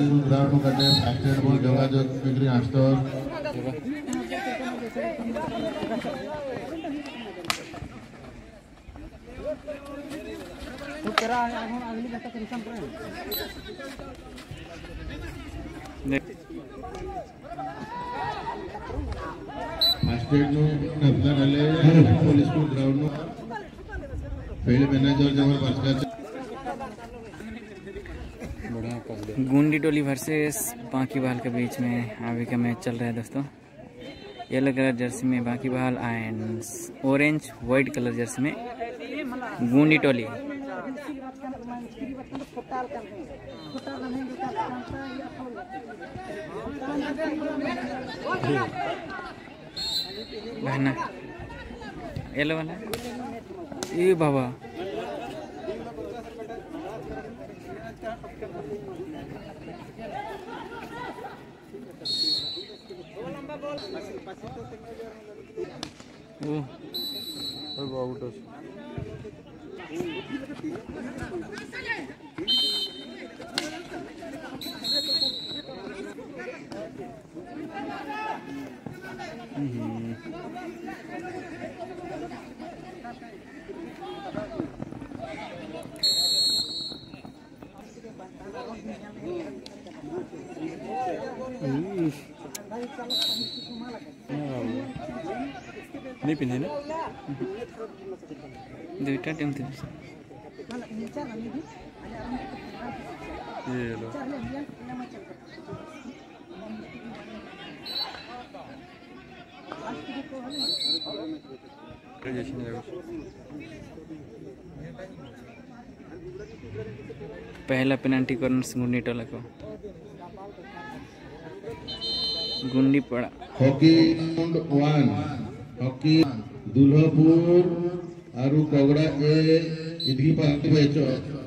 School ground करते accident ball जोगाजोग बिक्री आस्तर फर्स्ट एड नु अपना रले पुलिस स्कूल ग्राउंड नु फील्ड मैनेजर जबरदस्त गुंडी टोली वर्सेस बांकीबहाल के बीच में अभी का मैच चल रहा है दोस्तों। येलो कलर जर्सी में बांकीबहाल and orange white colour jersey में गुंडी टोली। बहना येलो वाला ये बाबा नहीं पिने ना दुईटा टीम थी ये लो पहला पेनल्टी कॉर्नर गुंडी टोला को गुंडी पड़ा। हॉकी 1 हॉकी दुल्हपुर आरु कगड़ा ए इधगी पार्टी बेचो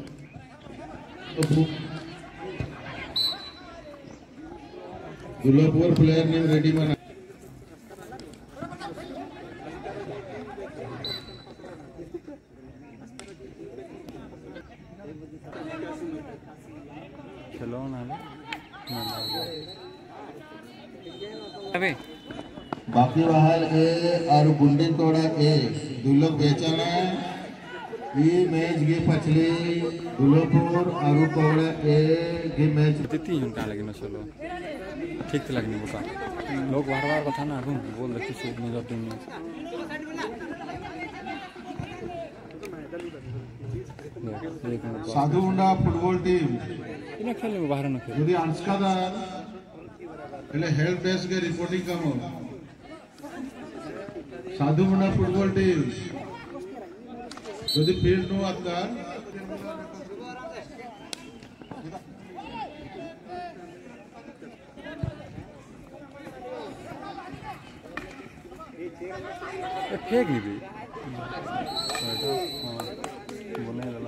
दुल्हपुर प्लेयर नेम रेडी बना चलो ना अबे बांकीबहाल ए और गुंडी टोला ए दुल्लभ बेचाना ये मैच गे पछले दुल्हपुर और कगड़ा ए गे मैच तिती उनका लगे ना चलो ठीक लगने बोका लोग बार-बार कथा ना आगू बोल रखी सूट में जाते हैं साधु मुंडा फुटबॉल टीम इन्हें खेलने में बाहर न खेल यदि अंशका दा पहले हेल्प डेस्क के रिपोर्टिंग कम हो साधु मुंडा फुटबॉल टीम यदि फील्ड नो आता फेंक नहीं भी बोलने वाला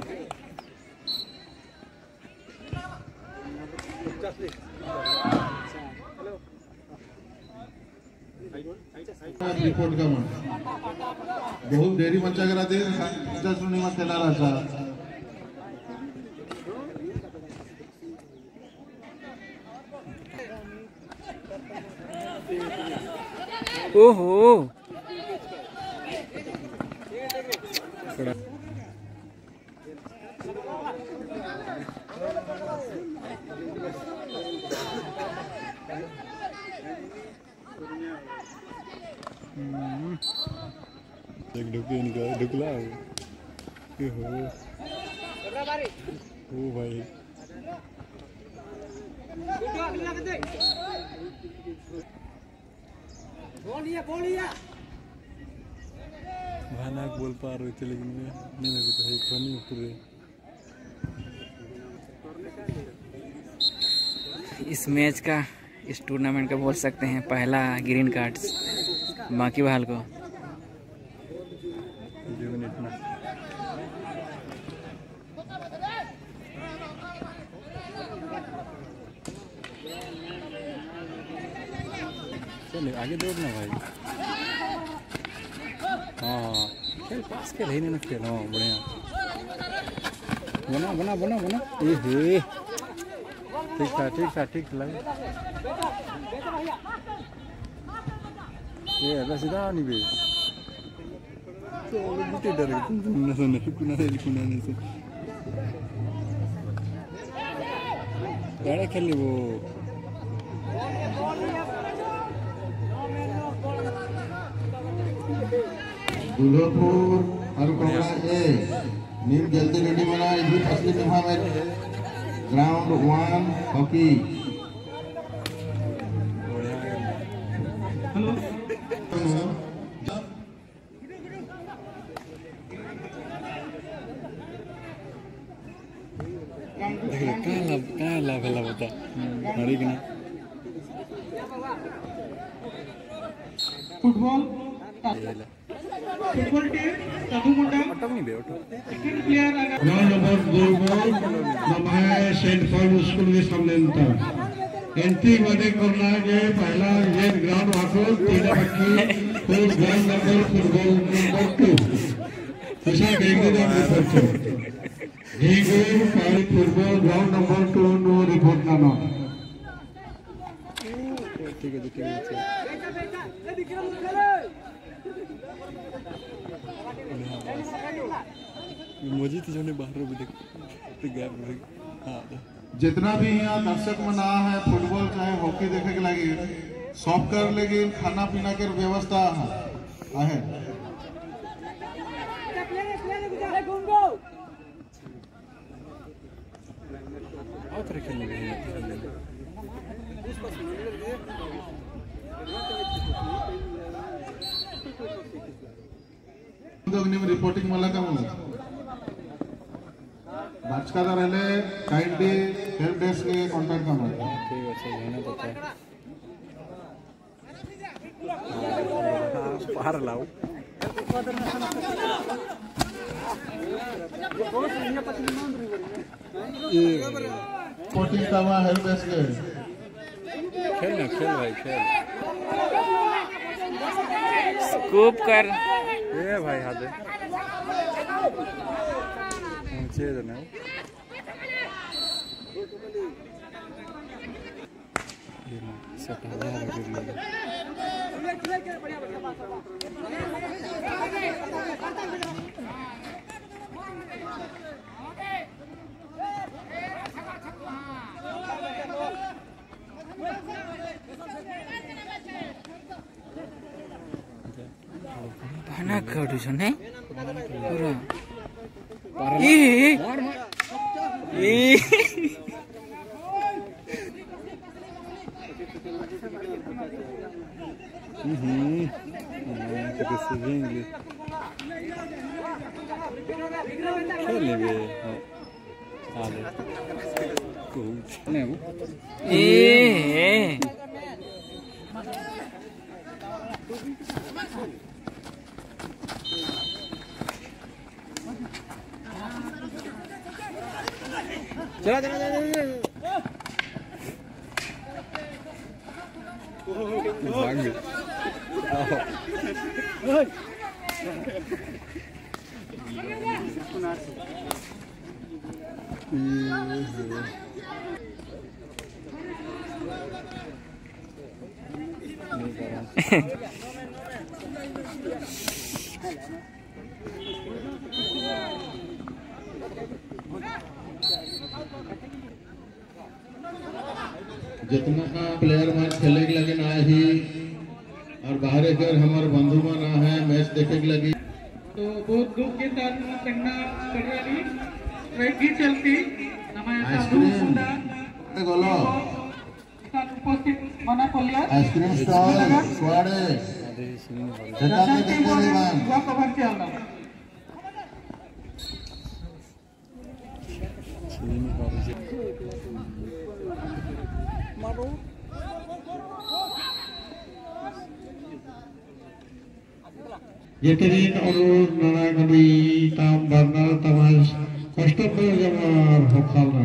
रिपोर्ट का मन बहुत देरी मंचा करा दे सुनी मत तेला राजा ओहो एक ढुके निकाल ढुकला ये हो ओ भाई भानाक बोल पा रहे थे लेकिन नहीं लगे तो एक पानी पूरे इस मैच का इस टूर्नामेंट का बोल सकते हैं पहला ग्रीन कार्ड बांकीबहाल को। चल आगे दौड़ना भाई। हाँ खेल पास खेल ही नहीं खेल। हाँ बढ़िया बना बना बना बना ये ठीक था लगे ये बस इधर नहीं बे तो बुटे डर गए तुम सुने कुना नहीं से गाड़ी खेल वो दुल्हपुर और कोबरा ए नीम जल्दी रेडी बना इसी फसली निभा में ग्राउंड 1 हॉकी कहाँ लाभ बता हरी कि नहीं फुटबॉल टीम साधु मुंडा ऑटो नहीं बे ऑटो सेकंड प्लेयर ग्राउंड नंबर 2 नमाय सेंट पॉल स्कूल के सामने एंट्री मध्ये करना है पहला ये ग्राउंड वाटर 3 बाकी फिर ग्राउंड नंबर फुटबॉल नंबर 2 ऐसा देखने का रिपोर्ट ढीगुर पारी फुटबॉल ग्राउंड नंबर 2 नो रिपोर्ट नामा ठीक है मुझे तो जो बाहर भी देख गैप हाँ जितना भी यहाँ दर्शक मना है फुटबॉल चाहे हॉकी देखे के लगे सब कर लेकिन खाना पीना के व्यवस्था है और खेलने रिपोर्टिंग मला का बाचकादा रहले काइंडली हेल्प डेस्क के कांटेक्ट करना ठीक है लेना तो है बाहर लाओ रिपोर्टिंग करवा हेल्प डेस्क के खेल भाई खेल स्कूप कर ये भाई हाथ ऊंचे ना बना काढू छ नहीं पूरा ए चला चला चला जितना का प्लेयर मैच खेले के लगे ना ही और बाहर अगर हमारे बंधु ना है मैच देखे के लगी तो बहुत दुख के साथ करना पड़ रही राइट की चलती हमारे साधु मुंडा गोलो उपस्थित मना पलिया आइसक्रीम स्टॉल स्वाड़े जगह में देखते नहीं या कवर के आला Yetirin ulur nanagami tam barnal tamas kostopur jamar hokalna.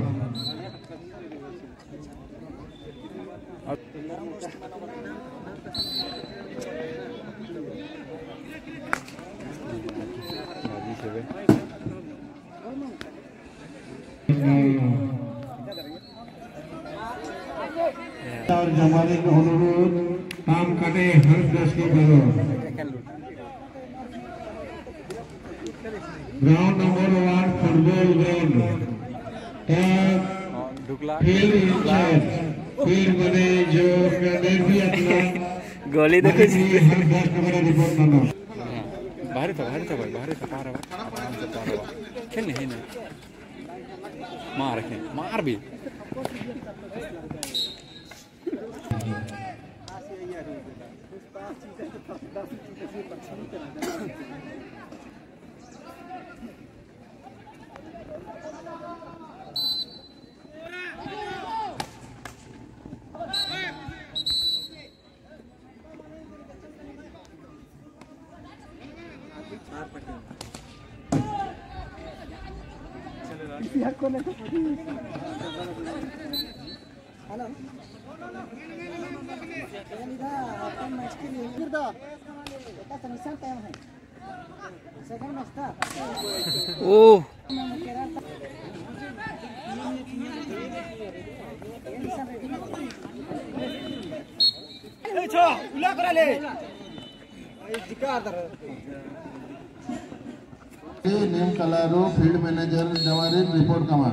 और जमाने का अनुरोध काम काटे हर दस की करो। Ground number 1 football ground field incharge field बने जो कैडेट भी अपना गोली तो कुछ हर 10 नंबर रिपोर्ट करना। भारी था भारी था पार आराम से पार खेलने ही नहीं मार भी ओह नेम कलारो फील्ड मैनेजर जवारी रिपोर्ट कमा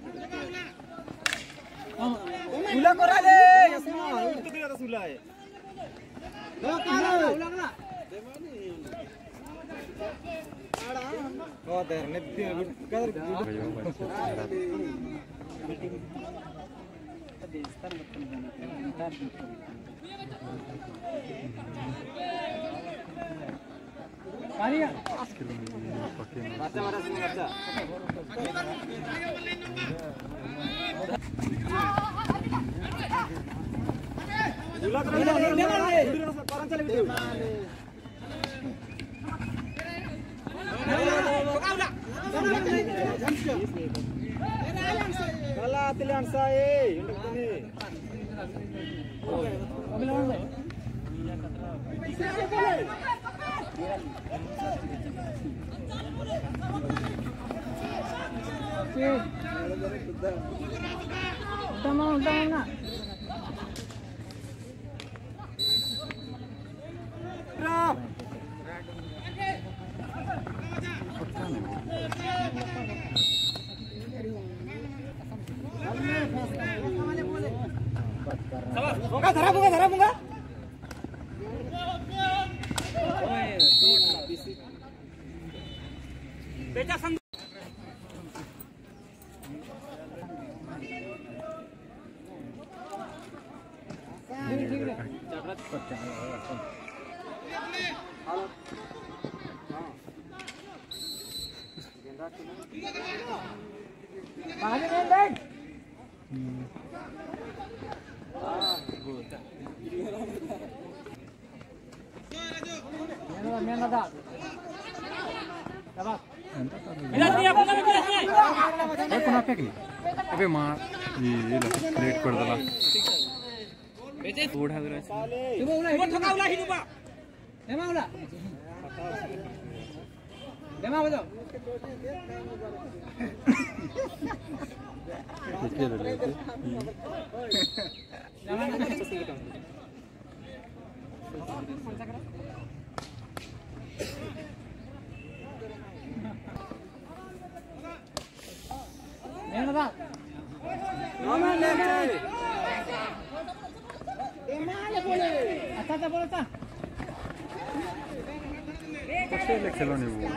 अबे मार ये प्लेट कर दला बूढ़ा गुरु खेलो नहीं वो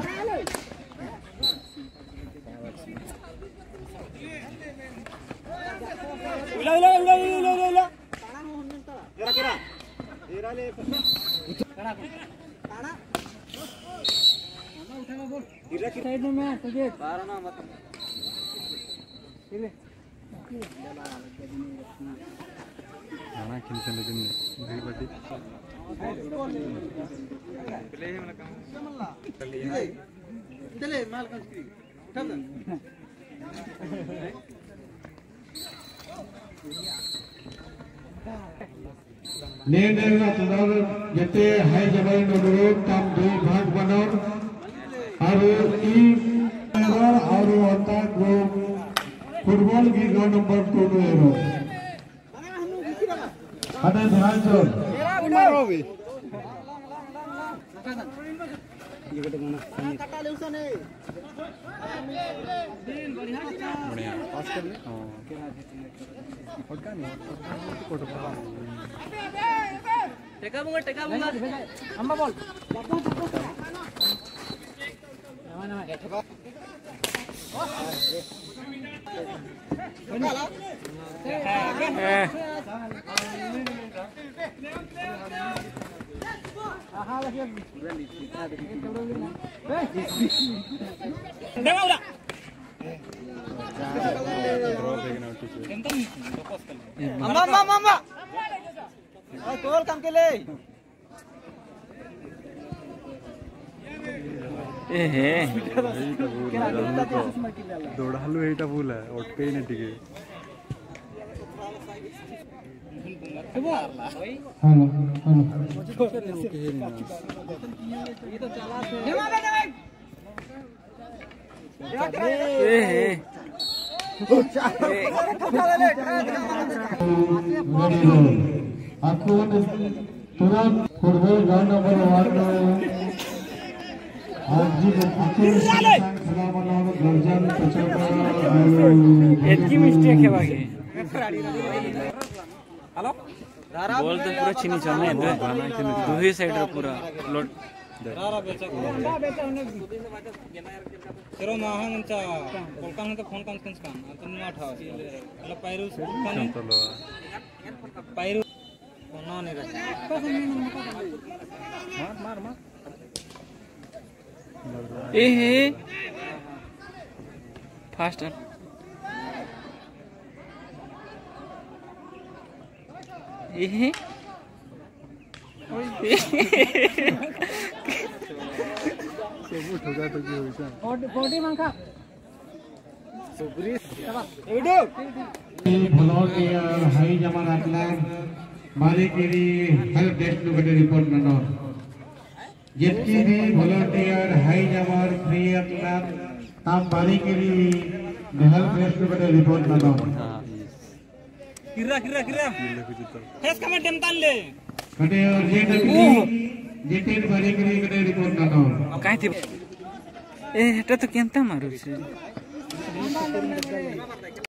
खाना खिलते लेकिन भीड़ बड़ी निर्णय जते हाई जबल अनुरोध तम दो भाग बनाओ और फुटबॉल की 2 नंबर 2 एरो अरे ध्यान चोर बढ़िया पास कर ले फटका नहीं टेका दूंगा अम्मा बोल दौड़ालू एटा भूल है ओटके ही नहीं टिके तुरंत फुटबॉल ग्राउंड नंबर 1 आज जी इतनी मिस्टेक है बाकी बॉल तो पूरा छीनी चलना है दो ही साइड रे पूरा लोड तेरो माहंचा कोलकान तो फोन कॉन्फ्रेंस काम तुम आठा मतलब पायरू कानी पायरू कोना नहीं रहा मार ए फास्टर ए सब ठोका तो की होइसा बॉडी मांगा सुग्री volunteer hai jaman atla mari kiri help desk nu gade report nano jetki bhi volunteer hai jamar free atla tam mari kiri help desk nu gade report nano किरा फेस कमेंट टेमतान ले kade और जेटे mari kiri gade report nano काहे थी ए एटा तो केनता मारू छे